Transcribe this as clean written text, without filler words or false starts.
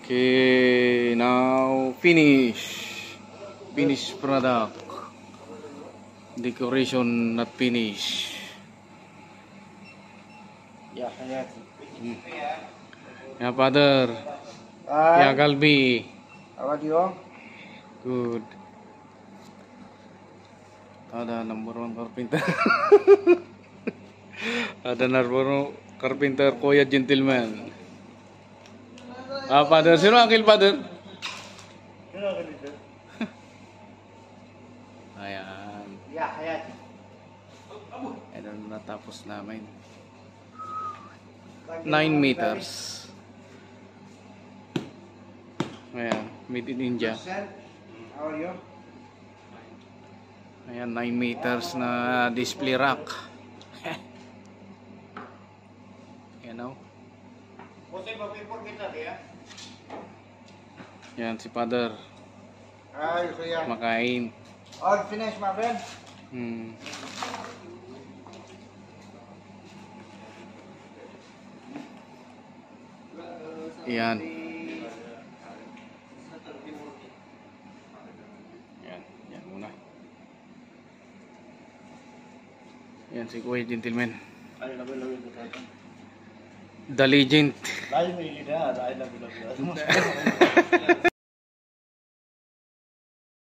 Okay, now finished product. Decoration not finished. Yeah, Yeah, father. Yeah, Galbi. How are you? Good. Ada number one carpenter. Ada number one carpenter, Kuya Gentleman. Ah, father. Sino akil, father? Ayan. Yeah, Hayat. Ito na natapos namin. 9 meters. Ayan, made in India. How are you? Ayan, 9 meters na display rack. You know? Yan, si father. Hi, Kuya. Makain. All finished, my friend? Yan. Yan muna. Yan si Kuya Gentleman. The legend.